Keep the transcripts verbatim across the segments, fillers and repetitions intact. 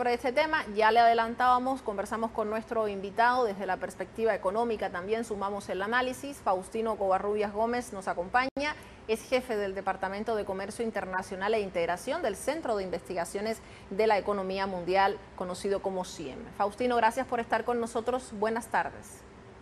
Sobre este tema, ya le adelantábamos, conversamos con nuestro invitado desde la perspectiva económica, también sumamos el análisis. Faustino Covarrubias Gómez nos acompaña, es jefe del Departamento de Comercio Internacional e Integración del Centro de Investigaciones de la Economía Mundial, conocido como C I E M. Faustino, gracias por estar con nosotros, buenas tardes.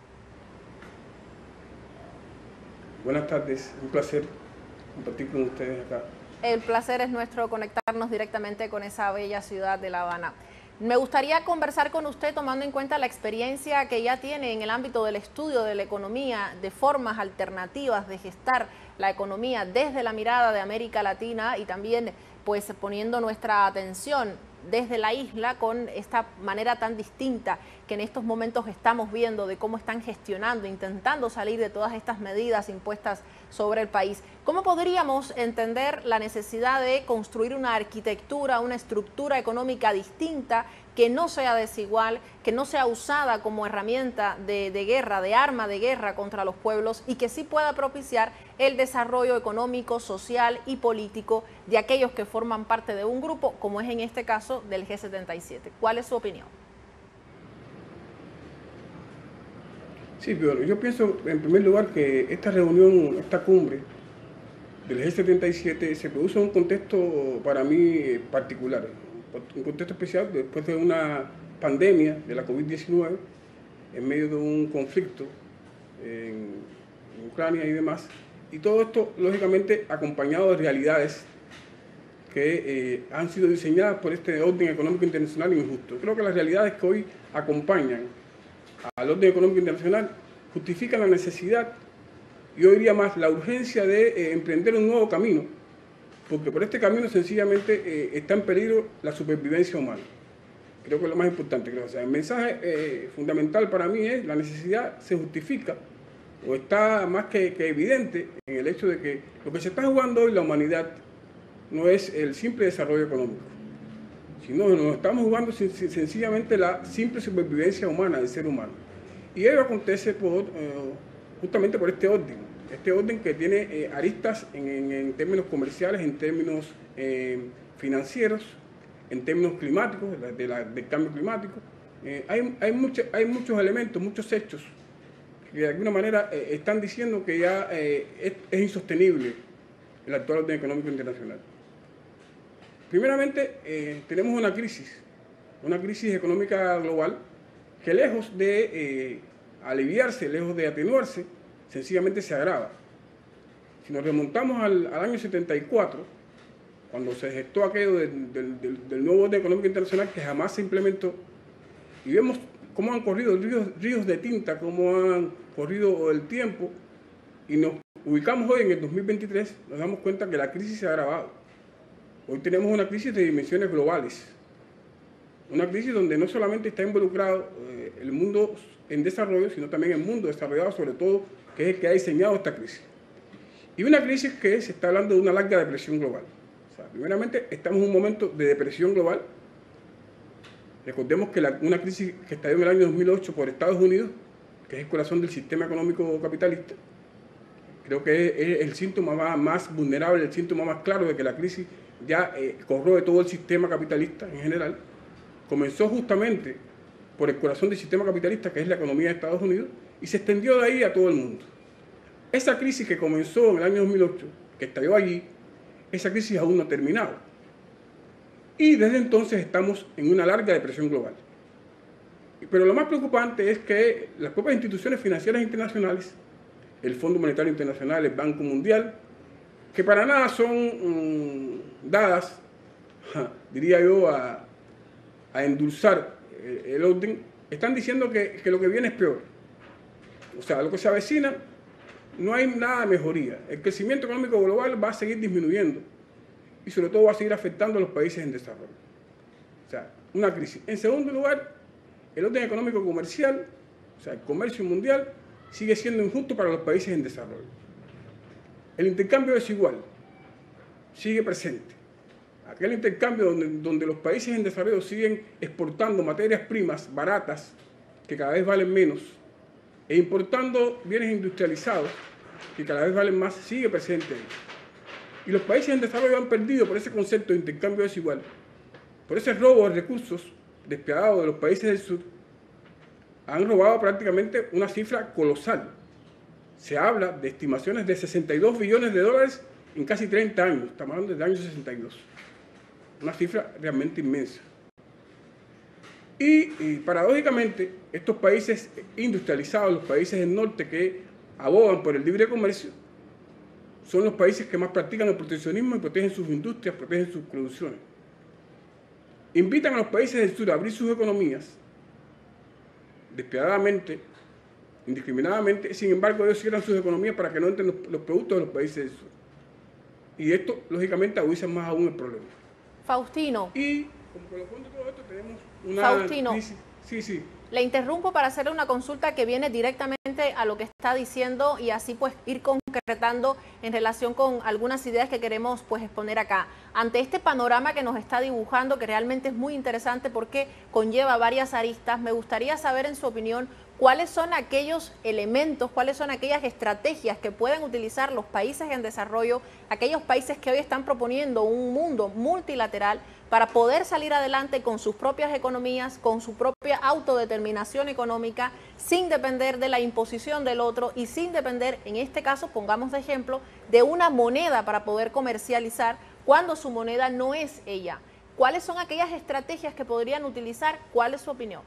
Buenas tardes, un placer compartir con ustedes acá. El placer es nuestro conectarnos directamente con esa bella ciudad de La Habana. Me gustaría conversar con usted tomando en cuenta la experiencia que ya tiene en el ámbito del estudio de la economía, de formas alternativas de gestar la economía desde la mirada de América Latina y también pues poniendo nuestra atención desde la isla con esta manera tan distinta que en estos momentos estamos viendo de cómo están gestionando, intentando salir de todas estas medidas impuestas sobre el país. ¿Cómo podríamos entender la necesidad de construir una arquitectura, una estructura económica distinta que no sea desigual, que no sea usada como herramienta de, de guerra, de arma de guerra contra los pueblos y que sí pueda propiciar el desarrollo económico, social y político de aquellos que forman parte de un grupo, como es en este caso del G setenta y siete? ¿Cuál es su opinión? Sí, pero yo pienso en primer lugar que esta reunión, esta cumbre del G setenta y siete se produce en un contexto para mí particular, un contexto especial después de una pandemia de la COVID diecinueve, en medio de un conflicto en Ucrania y demás, y todo esto lógicamente acompañado de realidades que eh, han sido diseñadas por este orden económico internacional injusto. Creo que las realidades que hoy acompañan al orden económico internacional justifican la necesidad, yo diría más, la urgencia de eh, emprender un nuevo camino, porque por este camino sencillamente eh, está en peligro la supervivencia humana. Creo que es lo más importante. Creo. O sea, el mensaje eh, fundamental para mí es la necesidad se justifica o está más que, que evidente en el hecho de que lo que se está jugando hoy la humanidad no es el simple desarrollo económico, sino nos estamos jugando sencillamente la simple supervivencia humana del ser humano. Y ello acontece por, eh, justamente por este orden, este orden que tiene eh, aristas en, en, en términos comerciales, en términos eh, financieros, en términos climáticos, de la, de la, del cambio climático. Eh, hay, hay, mucho, hay muchos elementos, muchos hechos que de alguna manera eh, están diciendo que ya eh, es, es insostenible el actual orden económico internacional. Primeramente, eh, tenemos una crisis, una crisis económica global que lejos de eh, aliviarse, lejos de atenuarse, sencillamente se agrava. Si nos remontamos al, al año setenta y cuatro, cuando se gestó aquello del, del, del, del nuevo orden económico internacional que jamás se implementó, y vemos cómo han corrido ríos, ríos de tinta, cómo han corrido el tiempo, y nos ubicamos hoy en el dos mil veintitrés, nos damos cuenta que la crisis se ha agravado. Hoy tenemos una crisis de dimensiones globales, una crisis donde no solamente está involucrado eh, el mundo en desarrollo, sino también el mundo desarrollado, sobre todo, que es el que ha diseñado esta crisis. Y una crisis que se está hablando de una larga depresión global. O sea, primeramente, estamos en un momento de depresión global. Recordemos que la, una crisis que estalló en el año dos mil ocho por Estados Unidos, que es el corazón del sistema económico capitalista, creo que es, es el síntoma más, más vulnerable, el síntoma más claro de que la crisis ya eh, corroe todo el sistema capitalista en general. Comenzó justamente por el corazón del sistema capitalista, que es la economía de Estados Unidos, y se extendió de ahí a todo el mundo. Esa crisis que comenzó en el año dos mil ocho, que estalló allí, esa crisis aún no ha terminado. Y desde entonces estamos en una larga depresión global. Pero lo más preocupante es que las propias instituciones financieras internacionales, el Fondo Monetario Internacional, el Banco Mundial, que para nada son um, dadas, ja, diría yo, a, a endulzar eh, el orden, están diciendo que, que lo que viene es peor. O sea, lo que se avecina, no hay nada de mejoría. El crecimiento económico global va a seguir disminuyendo y sobre todo va a seguir afectando a los países en desarrollo. O sea, una crisis. En segundo lugar, el orden económico comercial, o sea, el comercio mundial, sigue siendo injusto para los países en desarrollo. El intercambio desigual sigue presente. Aquel intercambio donde, donde los países en desarrollo siguen exportando materias primas baratas que cada vez valen menos e importando bienes industrializados que cada vez valen más, sigue presente ahí. Y los países en desarrollo han perdido por ese concepto de intercambio desigual por ese robo de recursos despiadado de los países del sur, han robado prácticamente una cifra colosal. Se habla de estimaciones de sesenta y dos billones de dólares en casi treinta años, estamos hablando del año sesenta y dos. Una cifra realmente inmensa. Y, y paradójicamente, estos países industrializados, los países del norte que abogan por el libre comercio, son los países que más practican el proteccionismo y protegen sus industrias, protegen sus producciones. Invitan a los países del sur a abrir sus economías, despiadadamente, indiscriminadamente, sin embargo ellos cierran sus economías para que no entren los, los productos de los países del sur. Y esto, lógicamente, agudiza más aún el problema. Faustino. Y, como colofón de todo esto, tenemos una Faustino, crisis. Sí, sí. Le interrumpo para hacerle una consulta que viene directamente a lo que está diciendo y así pues ir concretando en relación con algunas ideas que queremos pues exponer acá. Ante este panorama que nos está dibujando, que realmente es muy interesante porque conlleva varias aristas, me gustaría saber en su opinión cuáles son aquellos elementos, cuáles son aquellas estrategias que pueden utilizar los países en desarrollo, aquellos países que hoy están proponiendo un mundo multilateral para poder salir adelante con sus propias economías, con su propia autodeterminación económica, sin depender de la imposición del otro y sin depender, en este caso, pongamos de ejemplo, de una moneda para poder comercializar cuando su moneda no es ella. ¿Cuáles son aquellas estrategias que podrían utilizar? ¿Cuál es su opinión?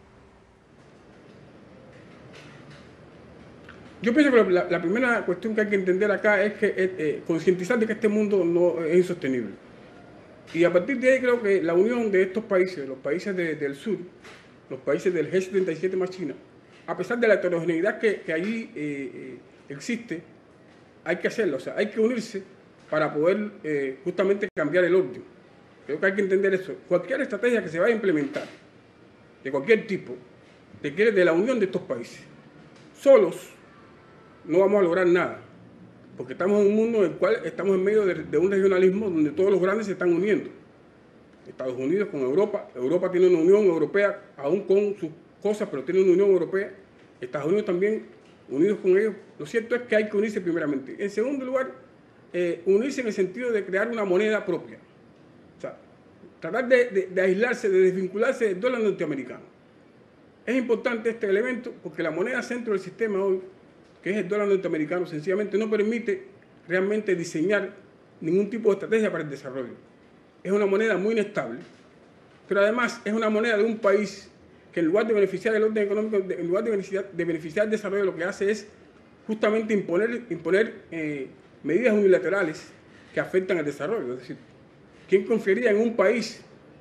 Yo pienso que la, la primera cuestión que hay que entender acá es que eh, eh, concientizar de que este mundo no es insostenible. Y a partir de ahí creo que la unión de estos países, los países de, del sur, los países del G setenta y siete más China, a pesar de la heterogeneidad que, que allí eh, eh, existe, hay que hacerlo, o sea, hay que unirse para poder eh, justamente cambiar el orden. Creo que hay que entender eso. Cualquier estrategia que se vaya a implementar, de cualquier tipo, requiere de la unión de estos países. Solos no vamos a lograr nada, porque estamos en un mundo en el cual estamos en medio de, de un regionalismo donde todos los grandes se están uniendo. Estados Unidos con Europa, Europa tiene una Unión Europea, aún con sus cosas, pero tiene una Unión Europea, Estados Unidos también, unidos con ellos. Lo cierto es que hay que unirse primeramente. En segundo lugar, eh, unirse en el sentido de crear una moneda propia. O sea, tratar de, de, de aislarse, de desvincularse del dólar norteamericano. Es importante este elemento porque la moneda centro del sistema hoy, que es el dólar norteamericano, sencillamente no permite realmente diseñar ningún tipo de estrategia para el desarrollo. Es una moneda muy inestable, pero además es una moneda de un país que en lugar de beneficiar el orden económico, en lugar de beneficiar, de beneficiar el desarrollo, lo que hace es justamente imponer, imponer eh, medidas unilaterales que afectan al desarrollo. Es decir, ¿quién confiaría en un país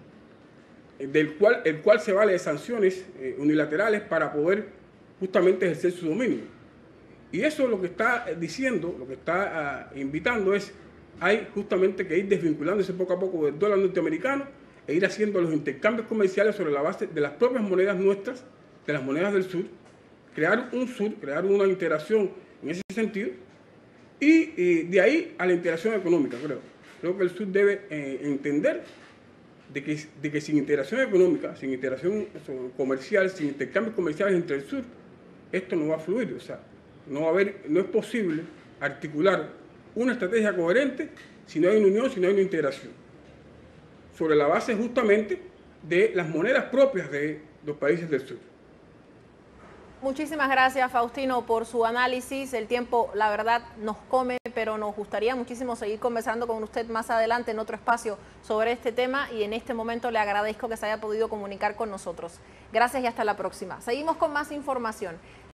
del cual, el cual se vale de sanciones eh, unilaterales para poder justamente ejercer su dominio? Y eso lo que está diciendo, lo que está uh, invitando es, hay justamente que ir desvinculándose poco a poco del dólar norteamericano e ir haciendo los intercambios comerciales sobre la base de las propias monedas nuestras, de las monedas del sur, crear un sur, crear una integración en ese sentido, y eh, de ahí a la integración económica, creo. Creo que el sur debe eh, entender de que, de que sin integración económica, sin integración comercial, sin intercambios comerciales entre el sur, esto no va a fluir. O sea, no va a haber, no es posible articular una estrategia coherente si no hay una unión, si no hay una integración, sobre la base justamente de las monedas propias de los países del sur. Muchísimas gracias, Faustino, por su análisis. El tiempo, la verdad, nos come, pero nos gustaría muchísimo seguir conversando con usted más adelante en otro espacio sobre este tema y en este momento le agradezco que se haya podido comunicar con nosotros. Gracias y hasta la próxima. Seguimos con más información.